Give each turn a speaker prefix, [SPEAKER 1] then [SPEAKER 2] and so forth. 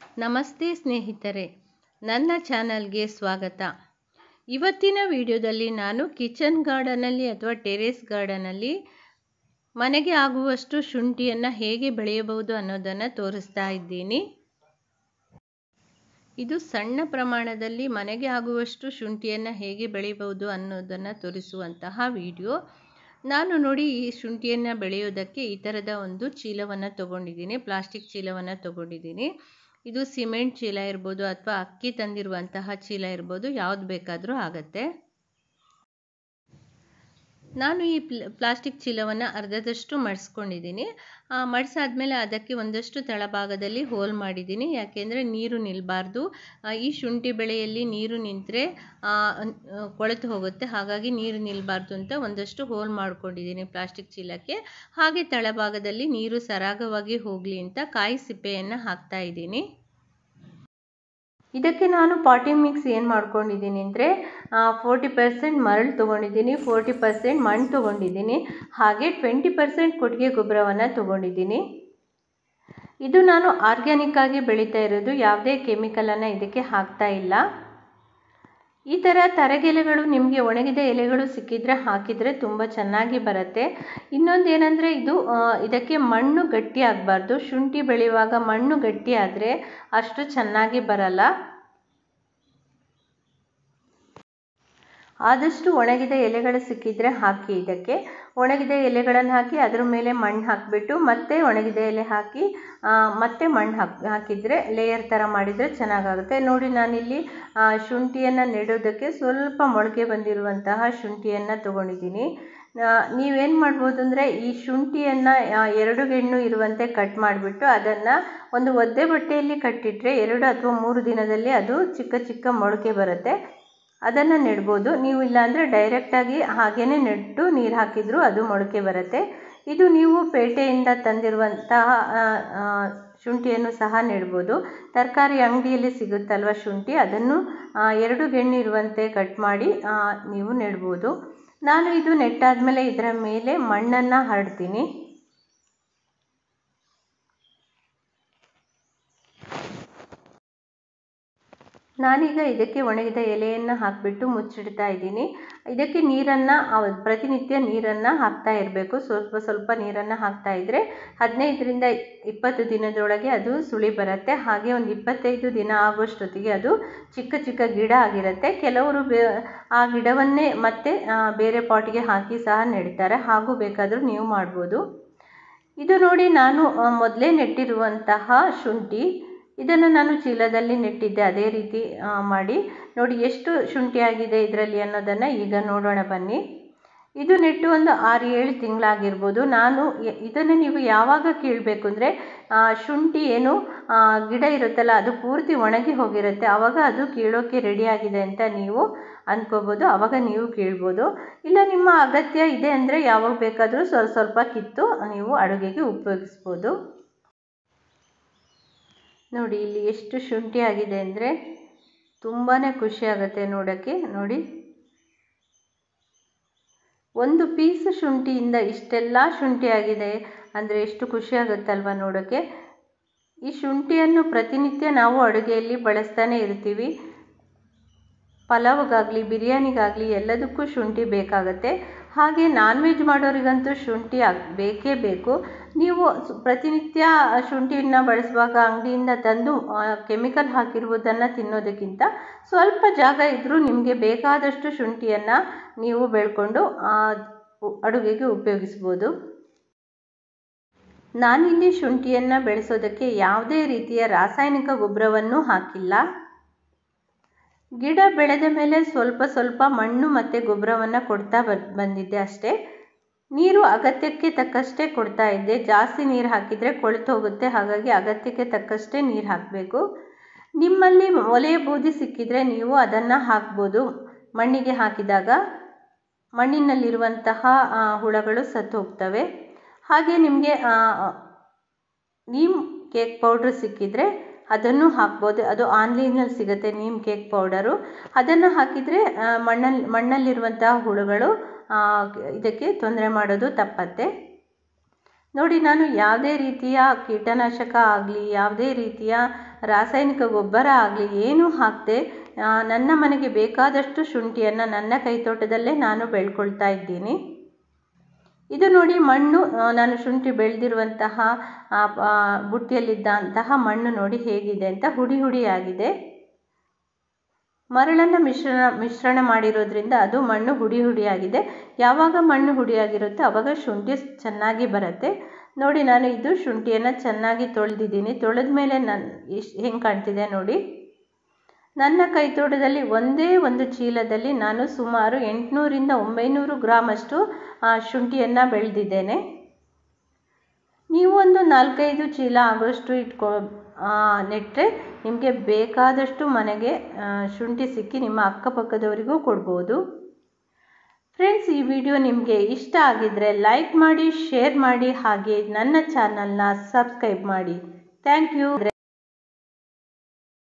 [SPEAKER 1] ನಮಸ್ತೆ ಸ್ನೇಹಿತರೆ, ನನ್ನ ಚಾನಲ್ಗೆ ಸ್ವಾಗತ. ಇವತ್ತಿನ ವಿಡಿಯೋದಲ್ಲಿ ನಾನು ಕಿಚನ್ ಗಾರ್ಡನಲ್ಲಿ ಅಥವಾ ಟೆರೇಸ್ ಗಾರ್ಡನಲ್ಲಿ ಮನೆಗೆ ಆಗುವಷ್ಟು ಶುಂಠಿಯನ್ನು ಹೇಗೆ ಬೆಳೆಯಬಹುದು ಅನ್ನೋದನ್ನು ತೋರಿಸ್ತಾ ಇದ್ದೀನಿ. ಇದು ಸಣ್ಣ ಪ್ರಮಾಣದಲ್ಲಿ ಮನೆಗೆ ಆಗುವಷ್ಟು ಶುಂಠಿಯನ್ನು ಹೇಗೆ ಬೆಳೆಯಬಹುದು ಅನ್ನೋದನ್ನು ತೋರಿಸುವಂತಹ ವಿಡಿಯೋ. ನಾನು ನೋಡಿ ಈ ಶುಂಠಿಯನ್ನು ಬೆಳೆಯೋದಕ್ಕೆ ಈ ಥರದ ಒಂದು ಚೀಲವನ್ನು ತೊಗೊಂಡಿದ್ದೀನಿ, ಪ್ಲಾಸ್ಟಿಕ್ ಚೀಲವನ್ನು ತೊಗೊಂಡಿದ್ದೀನಿ. ಇದು ಸಿಮೆಂಟ್ ಚೀಲ ಇರ್ಬೋದು ಅಥವಾ ಅಕ್ಕಿ ತಂದಿರುವಂತಹ ಚೀಲ ಇರ್ಬೋದು, ಯಾವ್ದು ಬೇಕಾದರೂ ಆಗುತ್ತೆ. ನಾನು ಈ ಪ್ಲಾಸ್ಟಿಕ್ ಚೀಲವನ್ನು ಅರ್ಧದಷ್ಟು ಮಡಿಸ್ಕೊಂಡಿದ್ದೀನಿ. ಮಡಿಸಾದ್ಮೇಲೆ ಅದಕ್ಕೆ ಒಂದಷ್ಟು ತಳಭಾಗದಲ್ಲಿ ಹೋಲ್ ಮಾಡಿದ್ದೀನಿ, ಯಾಕೆಂದರೆ ನೀರು ನಿಲ್ಲಬಾರ್ದು. ಈ ಶುಂಠಿ ಬೆಳೆಯಲ್ಲಿ ನೀರು ನಿಂತರೆ ಕೊಳೆತು ಹೋಗುತ್ತೆ, ಹಾಗಾಗಿ ನೀರು ನಿಲ್ಲಬಾರ್ದು ಅಂತ ಒಂದಷ್ಟು ಹೋಲ್ ಮಾಡ್ಕೊಂಡಿದ್ದೀನಿ ಪ್ಲಾಸ್ಟಿಕ್ ಚೀಲಕ್ಕೆ. ಹಾಗೆ ತಳಭಾಗದಲ್ಲಿ ನೀರು ಸರಾಗವಾಗಿ ಹೋಗಲಿ ಅಂತ ಕಾಯಿ ಸಿಪ್ಪೆಯನ್ನು ಹಾಕ್ತಾ ಇದ್ದೀನಿ. ಇದಕ್ಕೆ ನಾನು ಪಾಟಿಂಗ್ ಮಿಕ್ಸ್ ಏನು ಮಾಡ್ಕೊಂಡಿದ್ದೀನಿ ಅಂದರೆ 40% ಮರಳು ತೊಗೊಂಡಿದ್ದೀನಿ, 40% ಮಣ್ಣು ತೊಗೊಂಡಿದ್ದೀನಿ, ಹಾಗೆ 20% ಕೊಟ್ಟಿಗೆ ಗೊಬ್ಬರವನ್ನು ತೊಗೊಂಡಿದ್ದೀನಿ. ಇದು ನಾನು ಆರ್ಗ್ಯಾನಿಕ್ ಆಗಿ ಬೆಳೀತಾ ಇರೋದು, ಯಾವುದೇ ಕೆಮಿಕಲನ್ನು ಇದಕ್ಕೆ ಹಾಕ್ತಾ ಇಲ್ಲ. ಈ ಥರ ತರಗೆಲೆಗಳು ನಿಮಗೆ ಒಣಗಿದ ಎಲೆಗಳು ಸಿಕ್ಕಿದ್ರೆ ಹಾಕಿದರೆ ತುಂಬ ಚೆನ್ನಾಗಿ ಬರುತ್ತೆ. ಇನ್ನೊಂದು ಏನಂದರೆ ಇದಕ್ಕೆ ಮಣ್ಣು ಗಟ್ಟಿ ಆಗಬಾರ್ದು. ಶುಂಠಿ ಬೆಳೆಯುವಾಗ ಮಣ್ಣು ಗಟ್ಟಿ ಆದರೆ ಅಷ್ಟು ಚೆನ್ನಾಗಿ ಬರಲ್ಲ. ಆದಷ್ಟು ಒಣಗಿದ ಎಲೆಗಳು ಸಿಕ್ಕಿದ್ರೆ ಹಾಕಿ. ಇದಕ್ಕೆ ಒಣಗಿದ ಎಲೆಗಳನ್ನು ಹಾಕಿ ಅದರ ಮೇಲೆ ಮಣ್ಣು ಹಾಕಿಬಿಟ್ಟು ಮತ್ತೆ ಒಣಗಿದ ಎಲೆ ಹಾಕಿ ಮತ್ತೆ ಮಣ್ಣು ಹಾಕಿದರೆ ಲೇಯರ್ ಥರ ಮಾಡಿದರೆ ಚೆನ್ನಾಗಾಗುತ್ತೆ. ನೋಡಿ, ನಾನಿಲ್ಲಿ ಶುಂಠಿಯನ್ನು ನೆಡೋದಕ್ಕೆ ಸ್ವಲ್ಪ ಮೊಳಕೆ ಬಂದಿರುವಂತಹ ಶುಂಠಿಯನ್ನು ತೊಗೊಂಡಿದ್ದೀನಿ. ನೀವೇನು ಮಾಡ್ಬೋದು ಅಂದರೆ ಈ ಶುಂಠಿಯನ್ನು 2 ಗೆಣ್ಣು ಇರುವಂತೆ ಕಟ್ ಮಾಡಿಬಿಟ್ಟು ಅದನ್ನು ಒಂದು ಒದ್ದೆ ಬಟ್ಟೆಯಲ್ಲಿ ಕಟ್ಟಿಟ್ರೆ 2 ಅಥವಾ 3 ದಿನದಲ್ಲಿ ಅದು ಚಿಕ್ಕ ಚಿಕ್ಕ ಮೊಳಕೆ ಬರುತ್ತೆ. ಅದನ್ನು ನೆಡ್ಬೋದು. ನೀವು ಇಲ್ಲಾಂದರೆ ಡೈರೆಕ್ಟಾಗಿ ಹಾಗೇ ನೆಟ್ಟು ನೀರು ಹಾಕಿದರೂ ಅದು ಮೊಳಕೆ ಬರುತ್ತೆ. ಇದು ನೀವು ಪೇಟೆಯಿಂದ ತಂದಿರುವಂತಹ ಶುಂಠಿಯನ್ನು ಸಹ ನೆಡ್ಬೋದು. ತರಕಾರಿ ಅಂಗಡಿಯಲ್ಲಿ ಸಿಗುತ್ತಲ್ವ ಶುಂಠಿ, ಅದನ್ನು 2 ಗೆಣ್ಣು ಇರುವಂತೆ ಕಟ್ ಮಾಡಿ ನೀವು ನೆಡ್ಬೋದು. ನಾನು ಇದು ನೆಟ್ಟಾದಮೇಲೆ ಇದರ ಮೇಲೆ ಮಣ್ಣನ್ನು ಹರಡ್ತೀನಿ. ನಾನೀಗ ಇದಕ್ಕೆ ಒಣಗಿದ ಎಲೆಯನ್ನು ಹಾಕಿಬಿಟ್ಟು ಮುಚ್ಚಿಡ್ತಾ ಇದ್ದೀನಿ. ಇದಕ್ಕೆ ನೀರನ್ನು ಪ್ರತಿನಿತ್ಯ ನೀರನ್ನು ಹಾಕ್ತಾ ಇರಬೇಕು. ಸ್ವಲ್ಪ ಸ್ವಲ್ಪ ನೀರನ್ನು ಹಾಕ್ತಾ ಇದ್ದರೆ 15ರಿಂದ 20 ದಿನದೊಳಗೆ ಅದು ಸುಳಿ ಬರುತ್ತೆ. ಹಾಗೆ ಒಂದು 25 ದಿನ ಆಗುವಷ್ಟೊತ್ತಿಗೆ ಅದು ಚಿಕ್ಕ ಚಿಕ್ಕ ಗಿಡ ಆಗಿರುತ್ತೆ. ಕೆಲವರು ಆ ಗಿಡವನ್ನೇ ಮತ್ತೆ ಬೇರೆ ಪಾಟಿಗೆ ಹಾಕಿ ಸಹ ನೆಡ್ತಾರೆ, ಹಾಗೂ ಬೇಕಾದರೂ ನೀವು ಮಾಡ್ಬೋದು. ಇದು ನೋಡಿ, ನಾನು ಮೊದಲೇ ನೆಟ್ಟಿರುವಂತಹ ಶುಂಠಿ. ಇದನ್ನು ನಾನು ಚೀಲದಲ್ಲಿ ನೆಟ್ಟಿದ್ದೆ, ಅದೇ ರೀತಿ ಮಾಡಿ. ನೋಡಿ ಎಷ್ಟು ಶುಂಠಿ ಆಗಿದೆ ಇದರಲ್ಲಿ ಅನ್ನೋದನ್ನು ಈಗ ನೋಡೋಣ ಬನ್ನಿ. ಇದು ನೆಟ್ಟು ಒಂದು 6-7 ತಿಂಗಳಾಗಿರ್ಬೋದು. ಇದನ್ನು ನೀವು ಯಾವಾಗ ಕೀಳಬೇಕು ಅಂದರೆ ಶುಂಠಿ ಏನು ಗಿಡ ಇರುತ್ತಲ್ಲ ಅದು ಪೂರ್ತಿ ಒಣಗಿ ಹೋಗಿರುತ್ತೆ, ಆವಾಗ ಅದು ಕೀಳೋಕ್ಕೆ ರೆಡಿ ಆಗಿದೆ ಅಂತ ನೀವು ಅಂದ್ಕೋಬೋದು. ಆವಾಗ ನೀವು ಕೀಳ್ಬೋದು. ಇಲ್ಲ ನಿಮ್ಮ ಅಗತ್ಯ ಇದೆ ಅಂದರೆ ಯಾವಾಗ ಬೇಕಾದರೂ ಸ್ವಲ್ಪ ಸ್ವಲ್ಪ ಕಿತ್ತು ನೀವು ಅಡುಗೆಗೆ ಉಪಯೋಗಿಸ್ಬೋದು. ನೋಡಿ ಇಲ್ಲಿ ಎಷ್ಟು ಶುಂಠಿ ಆಗಿದೆ ಅಂದರೆ ತುಂಬಾ ಖುಷಿ ಆಗುತ್ತೆ ನೋಡೋಕ್ಕೆ. ನೋಡಿ, ಒಂದು ಪೀಸ್ ಶುಂಠಿಯಿಂದ ಇಷ್ಟೆಲ್ಲ ಶುಂಠಿ ಆಗಿದೆ ಅಂದರೆ ಎಷ್ಟು ಖುಷಿ ಆಗುತ್ತಲ್ವ ನೋಡೋಕ್ಕೆ. ಈ ಶುಂಠಿಯನ್ನು ಪ್ರತಿನಿತ್ಯ ನಾವು ಅಡುಗೆಯಲ್ಲಿ ಬಳಸ್ತಾನೆ ಇರ್ತೀವಿ. ಪಲಾವ್ಗಾಗಲಿ ಬಿರಿಯಾನಿಗಾಗಲಿ ಎಲ್ಲದಕ್ಕೂ ಶುಂಠಿ ಬೇಕಾಗುತ್ತೆ. ಹಾಗೆ ನಾನ್ ವೆಜ್ ಮಾಡೋರಿಗಂತೂ ಶುಂಠಿ ಬೇಕೇ ಬೇಕು. ನೀವು ಪ್ರತಿನಿತ್ಯ ಶುಂಠಿಯನ್ನು ಬಳಸುವಾಗ ಅಂಗಡಿಯಿಂದ ತಂದು ಕೆಮಿಕಲ್ ಹಾಕಿರುವುದನ್ನು ತಿನ್ನೋದಕ್ಕಿಂತ ಸ್ವಲ್ಪ ಜಾಗ ಇದ್ದರೂ ನಿಮಗೆ ಬೇಕಾದಷ್ಟು ಶುಂಠಿಯನ್ನು ನೀವು ಬೆಳ್ಕೊಂಡು ಅಡುಗೆಗೆ ಉಪಯೋಗಿಸ್ಬೋದು. ನಾನಿಲ್ಲಿ ಶುಂಠಿಯನ್ನು ಬೆಳೆಸೋದಕ್ಕೆ ಯಾವುದೇ ರೀತಿಯ ರಾಸಾಯನಿಕ ಗೊಬ್ಬರವನ್ನು ಹಾಕಿಲ್ಲ. ಗಿಡ ಬೆಳೆದ ಮೇಲೆ ಸ್ವಲ್ಪ ಸ್ವಲ್ಪ ಮಣ್ಣು ಮತ್ತು ಗೊಬ್ಬರವನ್ನು ಕೊಡ್ತಾ ಬಂದಿದ್ದೆ ಅಷ್ಟೇ. ನೀರು ಅಗತ್ಯಕ್ಕೆ ತಕ್ಕಷ್ಟೇ ಕೊಡ್ತಾ ಇದ್ದೆ. ಜಾಸ್ತಿ ನೀರು ಹಾಕಿದರೆ ಕೊಳೆತು ಹೋಗುತ್ತೆ, ಹಾಗಾಗಿ ಅಗತ್ಯಕ್ಕೆ ತಕ್ಕಷ್ಟೇ ನೀರು ಹಾಕಬೇಕು. ನಿಮ್ಮಲ್ಲಿ ಒಲೆಯ ಬೂದಿ ಸಿಕ್ಕಿದರೆ ನೀವು ಅದನ್ನು ಹಾಕ್ಬೋದು. ಮಣ್ಣಿಗೆ ಹಾಕಿದಾಗ ಮಣ್ಣಿನಲ್ಲಿರುವಂತಹ ಹುಳಗಳು ಸತ್ತು ಹೋಗ್ತವೆ. ಹಾಗೆ ನಿಮಗೆ ನೀಮ್ ಕೇಕ್ ಪೌಡ್ರ್ ಸಿಕ್ಕಿದರೆ ಅದನ್ನು ಹಾಕ್ಬೋದು. ಅದು ಆನ್ಲೈನಲ್ಲಿ ಸಿಗುತ್ತೆ ನೀಮ್ ಕೇಕ್ ಪೌಡರು. ಅದನ್ನು ಹಾಕಿದರೆ ಮಣ್ಣಲ್ಲಿರುವಂತಹ ಹುಳುಗಳು ಇದಕ್ಕೆ ತೊಂದರೆ ಮಾಡೋದು ತಪ್ಪತ್ತೆ. ನೋಡಿ, ನಾನು ಯಾವುದೇ ರೀತಿಯ ಕೀಟನಾಶಕ ಆಗಲಿ, ಯಾವುದೇ ರೀತಿಯ ರಾಸಾಯನಿಕ ಗೊಬ್ಬರ ಆಗಲಿ ಏನೂ ಹಾಕದೆ ನನ್ನ ಮನೆಗೆ ಬೇಕಾದಷ್ಟು ಶುಂಠಿಯನ್ನು ನನ್ನ ಕೈತೋಟದಲ್ಲೇ ನಾನು ಬೆಳ್ಕೊಳ್ತಾ ಇದ್ದೀನಿ. ಇದು ನೋಡಿ ಮಣ್ಣು, ನಾನು ಶುಂಠಿ ಬೆಳೆದಿರುವಂತಹ ಬುಟ್ಟಿಯಲ್ಲಿದ್ದಂತಹ ಮಣ್ಣು ನೋಡಿ ಹೇಗಿದೆ ಅಂತ, ಹುಡಿ ಹುಡಿಯಾಗಿದೆ. ಮರಳನ್ನು ಮಿಶ್ರಣ ಮಾಡಿರೋದ್ರಿಂದ ಅದು ಮಣ್ಣು ಹುಡಿ ಹುಡಿಯಾಗಿದೆ. ಯಾವಾಗ ಮಣ್ಣು ಹುಡಿಯಾಗಿರುತ್ತೋ ಆವಾಗ ಶುಂಠಿ ಚೆನ್ನಾಗಿ ಬರುತ್ತೆ. ನೋಡಿ, ನಾನು ಇದು ಶುಂಠಿಯನ್ನು ಚೆನ್ನಾಗಿ ತೊಳೆದಿದ್ದೀನಿ. ತೊಳೆದ ಮೇಲೆ ಹೆಂಗೆ ಕಾಣ್ತಿದೆ ನೋಡಿ. ನನ್ನ ಕೈತೋಟದಲ್ಲಿ ಒಂದೇ ಒಂದು ಚೀಲದಲ್ಲಿ ನಾನು ಸುಮಾರು 800ರಿಂದ 900 ಗ್ರಾಮಷ್ಟು ಶುಂಠಿಯನ್ನು ಬೆಳೆದಿದ್ದೇನೆ. ನೀವು ಒಂದು 4-5 ಚೀಲ ಆಗೋಷ್ಟು ನೆಟ್ಟರೆ ನಿಮಗೆ ಬೇಕಾದಷ್ಟು ಮನೆಗೆ ಶುಂಠಿ ಸಿಕ್ಕಿ ನಿಮ್ಮ ಅಕ್ಕಪಕ್ಕದವರಿಗೂ ಕೊಡ್ಬೋದು. ಫ್ರೆಂಡ್ಸ್, ಈ ವಿಡಿಯೋ ನಿಮಗೆ ಇಷ್ಟ ಆಗಿದ್ದರೆ ಲೈಕ್ ಮಾಡಿ, ಶೇರ್ ಮಾಡಿ, ಹಾಗೆ ನನ್ನ ಚಾನಲ್ನ ಸಬ್ಸ್ಕ್ರೈಬ್ ಮಾಡಿ. Thank you.